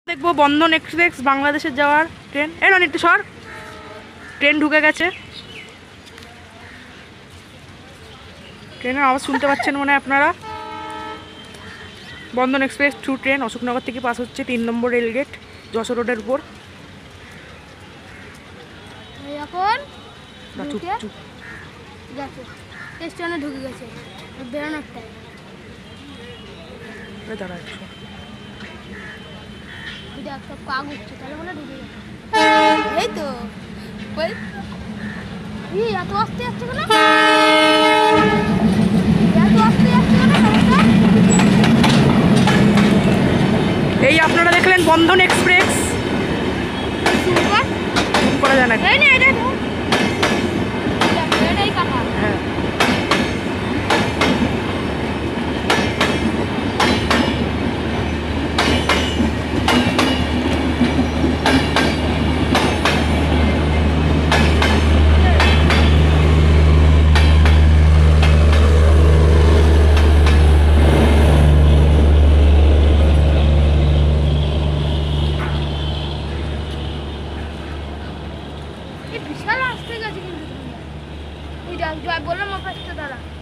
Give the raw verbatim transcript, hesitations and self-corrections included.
দেখবো বন্ধন এক্সপ্রেস বাংলাদেশের যাওয়ার ট্রেন। এই না একটু সর, ট্রেন ঢুকে গেছে। ট্রেনের আওয়াজ শুনতে পাচ্ছেন মনে হয় আপনারা। Bandhan express through train Ashoknagar থেকে পাস হচ্ছে, তিন নম্বর রেলগেট যশোর রোডের উপর। স্টেশনে ঢুকে গেছে, বেরোনোর টাইম। দাঁড়া একশো একটা পা ঘুরছে, তাহলে মনে ঢুকে গেছে। এই তো এত আসতে যাচ্ছে কেন, এত আসতে যাচ্ছে কেন? এই আপনারা দেখলেন বন্ধন এক্সপ্রেস করা যায় না। হ্যাঁ বিশাল আসতে গেছে কিন্তু। ওই বললাম আমার পাশে দাঁড়া।